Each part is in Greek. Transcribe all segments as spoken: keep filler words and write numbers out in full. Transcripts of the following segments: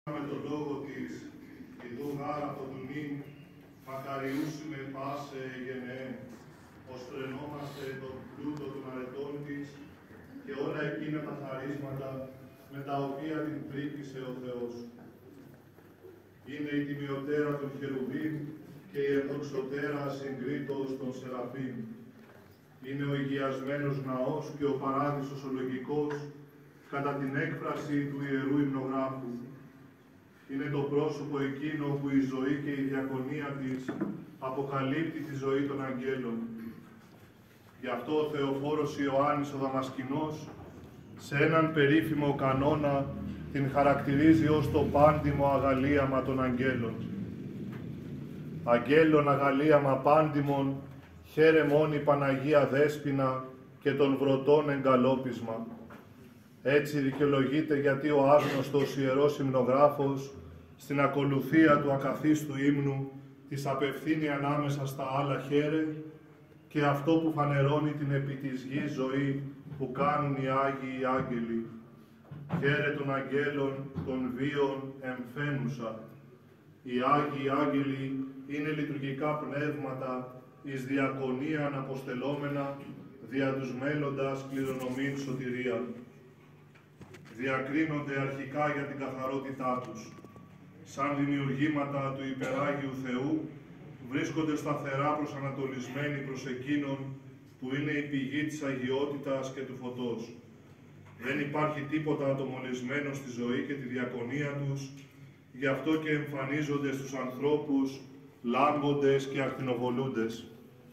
με τον λόγο της ιδού γάραπο του νυν, μακαριούσιμε πάσε γενναίε, ως τρενόμαστε τον πλούτο των αρετών της και όλα εκείνα τα χαρίσματα με τα οποία την πρίκησε ο Θεός. Είναι η τιμιωτέρα των χερουβίμ και η ενδοξωτέρα συγκρίτως των σεραφείμ. Είναι ο υγειασμένος ναός και ο παράδεισος ο λογικός κατά την έκφραση του Ιερού Υμνογράφου. Είναι το πρόσωπο εκείνο που η ζωή και η διακονία της αποκαλύπτει τη ζωή των αγγέλων. Γι' αυτό ο Θεοφόρος Ιωάννης ο Δαμασκηνός σε έναν περίφημο κανόνα την χαρακτηρίζει ως το πάντιμο αγαλίαμα των αγγέλων. Αγγέλων αγαλίαμα πάντιμον, χαίρε μόνη Παναγία Δέσποινα και των βρωτών εγκαλόπισμα. Έτσι δικαιολογείται γιατί ο άγνωστος Ιερός Υμνογράφος στην ακολουθία του ακαθίστου ύμνου της απευθύνει ανάμεσα στα άλλα χαίρε και αυτό που φανερώνει την επί της γης ζωή που κάνουν οι Άγιοι Άγγελοι. Χαίρε των αγγέλων των βίων εμφαίνουσα. Οι Άγιοι Άγγελοι είναι λειτουργικά πνεύματα εις διακονίαν αποστελόμενα δια τους μέλλοντας κληρονομήν σωτηρία. Διακρίνονται αρχικά για την καθαρότητά τους. Σαν δημιουργήματα του υπεράγιου Θεού, βρίσκονται σταθερά προσανατολισμένοι προς Εκείνον που είναι η πηγή της αγιότητας και του φωτός. Δεν υπάρχει τίποτα ατομολισμένο στη ζωή και τη διακονία τους, γι' αυτό και εμφανίζονται στους ανθρώπους λάμποντες και ακτινοβολούντες.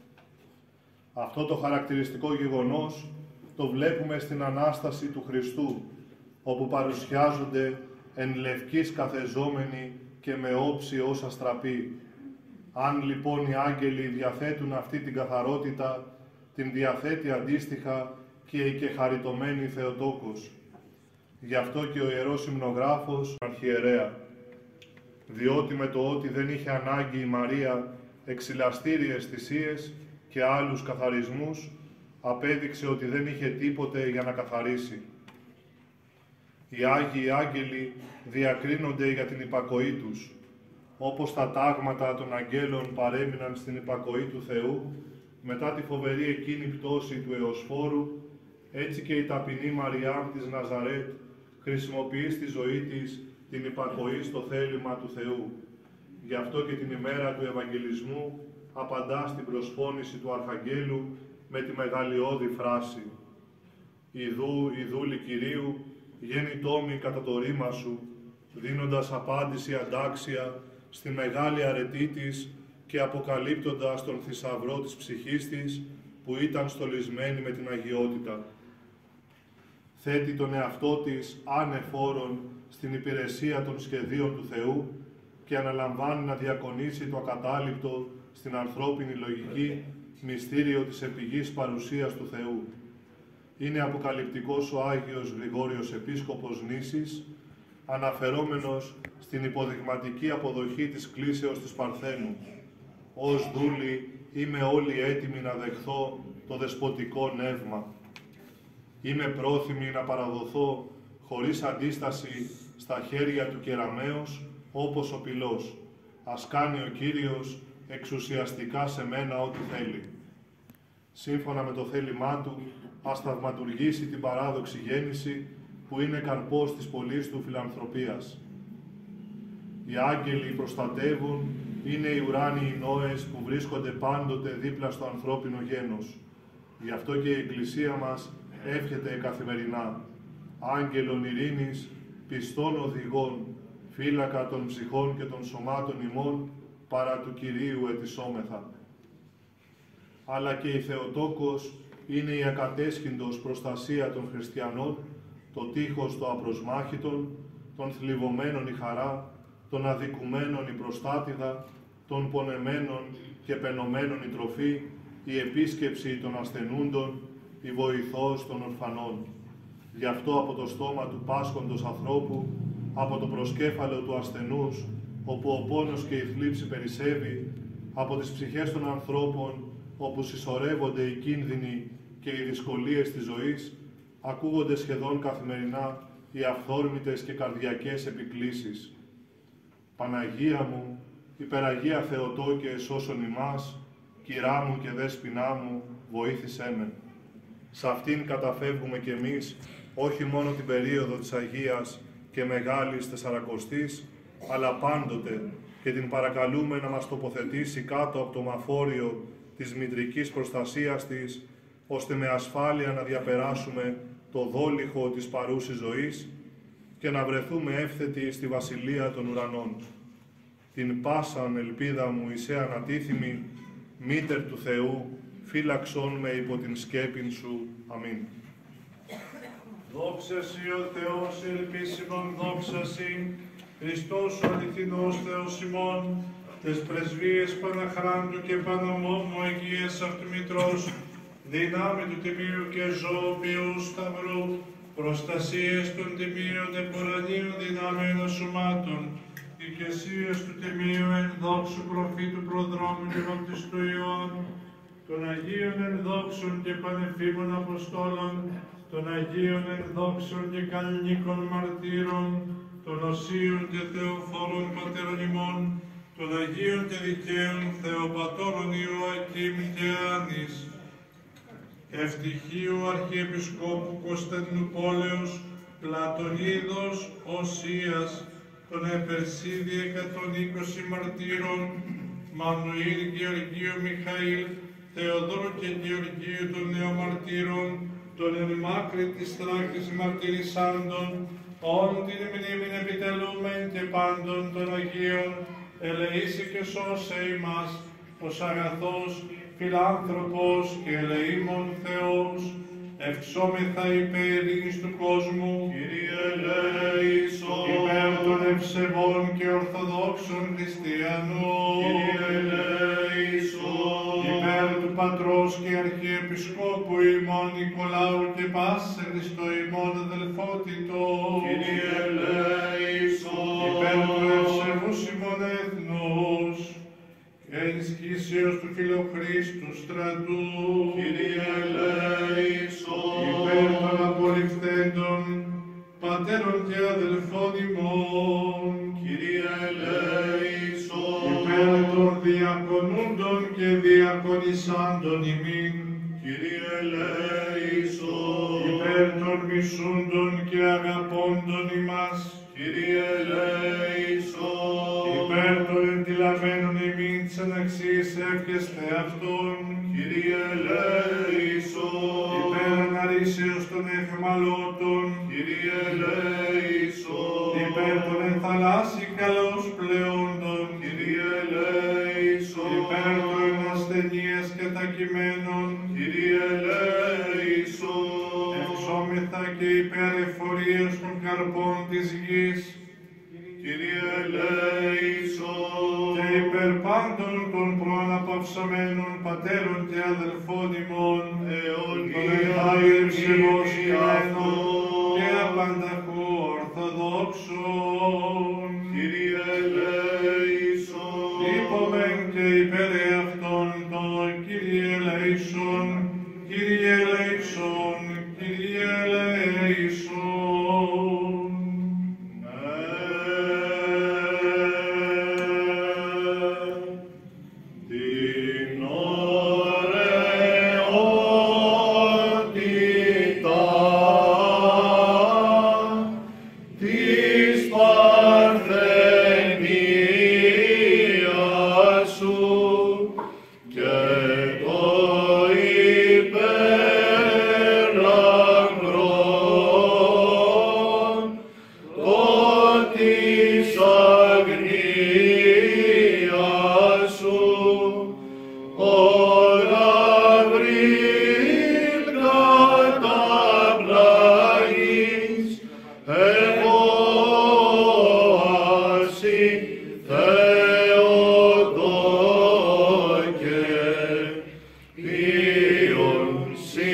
Αυτό το χαρακτηριστικό γεγονός το βλέπουμε στην Ανάσταση του Χριστού, όπου παρουσιάζονται εν λευκής καθεζόμενοι και με όψη ως αστραπή. Αν λοιπόν οι άγγελοι διαθέτουν αυτή την καθαρότητα, την διαθέτει αντίστοιχα και η κεχαριτωμένη Θεοτόκος. Γι' αυτό και ο Ιερός Υμνογράφος αρχιερέα, διότι με το ότι δεν είχε ανάγκη η Μαρία εξηλαστήριες θυσίες και άλλους καθαρισμούς, απέδειξε ότι δεν είχε τίποτε για να καθαρίσει. Οι Άγιοι Άγγελοι διακρίνονται για την υπακοή τους. Όπως τα τάγματα των αγγέλων παρέμειναν στην υπακοή του Θεού, μετά τη φοβερή εκείνη πτώση του Εωσφόρου, έτσι και η ταπεινή Μαριάμ της Ναζαρέτ χρησιμοποιεί στη ζωή της την υπακοή στο θέλημα του Θεού. Γι' αυτό και την ημέρα του Ευαγγελισμού απαντά στην προσφώνηση του Αρχαγγέλου με τη μεγαλειώδη φράση «Ιδού, Ιδούλη Κυρίου, γέννητόμη κατά το ρήμα σου», δίνοντας απάντηση αντάξια στη μεγάλη αρετή της και αποκαλύπτοντας τον θησαυρό της ψυχής της που ήταν στολισμένη με την αγιότητα. Θέτει τον εαυτό της ανεφόρον στην υπηρεσία των σχεδίων του Θεού και αναλαμβάνει να διακονήσει το ακατάληπτο στην ανθρώπινη λογική μυστήριο της επιγής παρουσίας του Θεού. Είναι αποκαλυπτικός ο Άγιος Γρηγόριος Επίσκοπος Νήσης, αναφερόμενος στην υποδειγματική αποδοχή της κλήσεως της Παρθένου. «Ως δούλη είμαι όλοι έτοιμοι να δεχθώ το δεσποτικό νεύμα. Είμαι πρόθυμη να παραδοθώ χωρίς αντίσταση στα χέρια του κεραμέως, όπως ο πυλός. Ας κάνει ο Κύριος εξουσιαστικά σε μένα ό,τι θέλει. Σύμφωνα με το θέλημά Του, ας θαυματουργήσει την παράδοξη γέννηση που είναι καρπός της πολλής Του φιλανθρωπίας. Οι άγγελοι προστατεύουν, είναι οι ουράνιοι Νόες που βρίσκονται πάντοτε δίπλα στο ανθρώπινο γένος. Γι' αυτό και η Εκκλησία μας εύχεται καθημερινά. Άγγελον ειρήνης, πιστών οδηγών, φύλακα των ψυχών και των σωμάτων ημών, παρά του Κυρίου ετισόμεθα. Αλλά και η Θεοτόκος είναι η ακατέσχυντος προστασία των χριστιανών, το τείχος το απροσμάχητον, των θλιβωμένων η χαρά, των αδικουμένων η προστάτηδα, των πονεμένων και πενωμένων η τροφή, η επίσκεψη των ασθενούντων, η βοηθός των ορφανών. Γι' αυτό από το στόμα του πάσχοντος ανθρώπου, από το προσκέφαλο του ασθενούς, όπου ο πόνος και η θλίψη περισσεύει, από τις ψυχές των ανθρώπων, όπου συσσωρεύονται οι κίνδυνοι και οι δυσκολίες της ζωής, ακούγονται σχεδόν καθημερινά οι αυθόρμητες και καρδιακές επικλήσεις. Παναγία μου, υπεραγία Θεοτό και εσώσον ημάς, κυρά μου και δέσποινά μου, βοήθησέ με. Σ' αυτήν καταφεύγουμε κι εμείς, όχι μόνο την περίοδο της Αγίας και Μεγάλης Τεσσαρακοστής, αλλά πάντοτε, και την παρακαλούμε να μας τοποθετήσει κάτω από το μαφόριο της μητρικής προστασίας της, ώστε με ασφάλεια να διαπεράσουμε το δόλιχο της παρούσης ζωής και να βρεθούμε εύθετοι στη Βασιλεία των Ουρανών. Την πάσαν ελπίδα μου εισέ ανατίθιμη, μήτερ του Θεού, φύλαξον με υπό την σκέπην σου. Αμήν. Δόξα Συ ο Θεός, ελπίσιμον δόξα Συ, Χριστός ο αληθινός Θεός ημών, τες πρεσβείες Παναχράντου και Παναμόμου Αγίας Αυτομητρός, δυνάμει του Τιμίου και ζωοποιού Σταυρού, προστασίες των Τιμίων επορανίων δυνάμεων ασωμάτων, οικεσίες του Τιμίου ενδόξου προφήτου προδρόμου και βαπτιστού Ιωάννου, των Αγίων ενδόξων και πανεφήμων Αποστόλων, των Αγίων ενδόξων και καλλινίκων μαρτύρων, των Οσίων και Θεοφόρων πατέρων ημών, των Αγίων και δικαίων Θεοπατώρων Ιωακήμ και Άνης, Ευτυχίου Αρχιεπισκόπου Κωνσταντινούπολεως, Πλατωνίδος Οσίας, των Επερσίδη εκατόν είκοσι μαρτύρων, Μανουήλ Γεωργίου Μιχαήλ, Θεοδόρου και Γεωργίου των Νεομαρτύρων, των εν μάκρη της Θράκης μαρτυρισσάντων, όλη την μνήμην επιτελούμεν και πάντων των Αγίων, ελεήσει και σώσε ημάς, ως αγαθός, φιλάνθρωπος και ελεήμων Θεός, ευξόμεθα υπέρ ειρήνης του κόσμου, Κύριε ελέησον, υπέρ των ευσεβών και ορθοδόξων χριστιανών, Κύριε ελέησον, υπέρ του Πατρός και Αρχιεπισκόπου ημών Νικολάου και πάσε Χριστό ημών αδελφότητος, Κύριε ελέησον, υπέρ του ευσεβούς ημών έθνους, και ενισχύσεως του Φιλοχρίστου στρατού, Κύριε ελέησον, υπέρ των απολυφθέντων πατέρων και αδελφών ημών, Κύριε ελέησον, υπέρ των διακονούντων και διακονισάντων ημίν, Κύριε ελέησον, υπέρ των μισούντων και αγαπώντων ημάς, Κύριε ελέησον, υπέρ των εντυλαμένων ημίν της αναξίας εύχεστε αυτόν, Κύριε ελέησον, υπέρ αναρρήσεως των εχμαλώτων, Κύριε ελέησον, υπέρ των ενθαλάσσι καλώς πλεόντων, Κύριε ελέησον, υπέρ των ασθενείας κατακειμένων, Κύριε ελέησον, εξόμεθα και υπέρ εφορίας των καρπών της γης, Κύριε ελέησον, και υπέρ πάντων των προαναπαυσαμένων πατέρων και αδελφών ημών, των ενθάιευσιμος κειμένων και απανταχού ορθοδόξων, Κύριε ελέησον, είπομεν και υπέρ εαυτόν το Κύριε ελέησον, Κύριε ελέησον, Κύριε ελέησον. την ωραιότητα της παρθενίας σου και το υπεραγρόν, το της αγνίας σου, ο Γαβρίλ καταπλαγείς, εγώ ασύ Θεοτόκε, ποιον σοι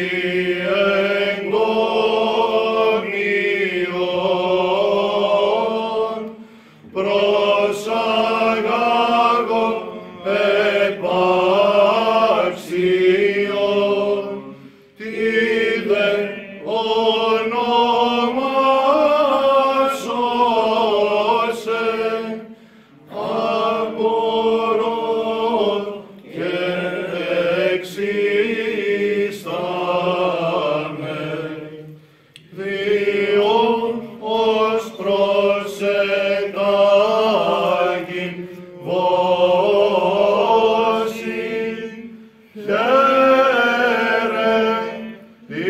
εγγόνιον, προσαγάγω επάξιον, τι δε ονομάσωσε, τάγιν βόση, χαίρε τη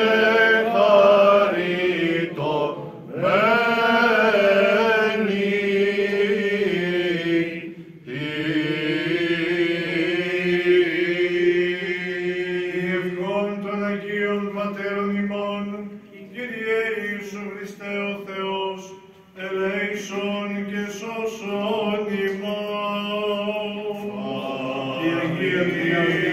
γεχαριτωμένη, Ευχών των Αγίων Πατέρων ημών, Κύριε Ιησού Χριστέ ο Θεός, ελέησον και σώσον ημών. Η Αγία Τριάδη